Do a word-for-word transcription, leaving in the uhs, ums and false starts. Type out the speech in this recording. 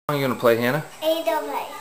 How are you going to play, Hannah? Edelweiss.